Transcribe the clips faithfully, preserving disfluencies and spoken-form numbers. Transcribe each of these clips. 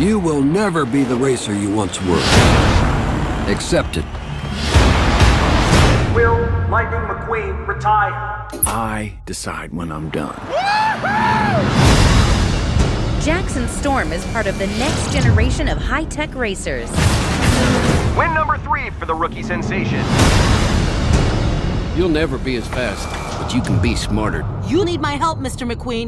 You will never be the racer you once were. Accept it. Will Lightning McQueen retire? I decide when I'm done. Jackson Storm is part of the next generation of high-tech racers. Win number three for the rookie sensation. You'll never be as fast, but you can be smarter. You need my help, Mister McQueen.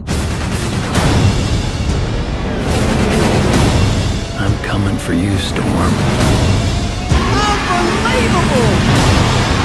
I'm coming for you, Storm. Unbelievable!